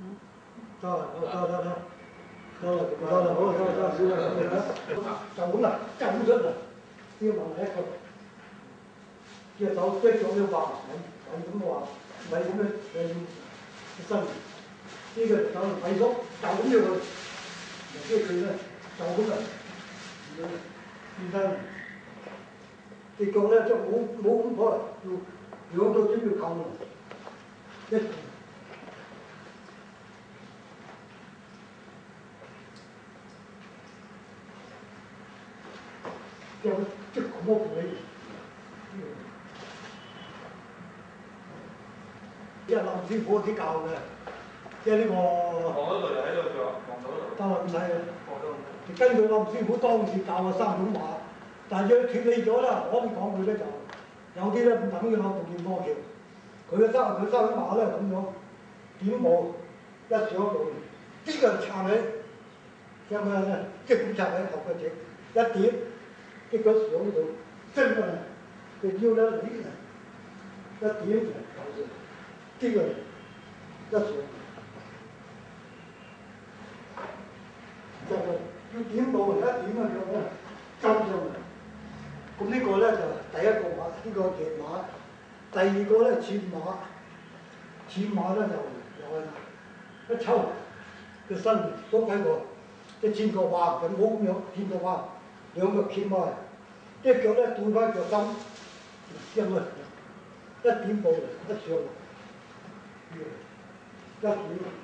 得啦，好，就咁啦，就咁出啦，呢個問題一個，隻手隻腳要畫，係咁畫，唔係咁樣身，呢個手萎縮，就咁要佢，即係佢咧就咁啦，變身，隻腳咧就冇咁可能，要兩腳都要扣啦，一。 即係咁多鬼，即係林師傅啲教嘅，即係呢個。望嗰度就喺度做，望到嗰度。得啦，唔使啦。根據林師傅當時教嘅三種馬，但係若脫離咗啦，我哋講佢咧就有啲咧唔等於我讀劍多橋，佢三種馬咧咁樣點步一上到，呢個撐起，即係咩咧？即係咁撐起後腳趾，一點。 一個上嗰度，真係佢腰咧嚟一點就搞掂，呢個一上，就要點到一點嘅腳咧，跟上嚟。咁呢個咧就第一個馬，呢個騎馬；第二個咧切馬，切馬咧就又係一抽個身縮喺個，即係前腳畫就冇咁樣，前腳畫兩腳揭開。 一腳咧對翻腳心，上去一點步嚟，一上嚟，一點。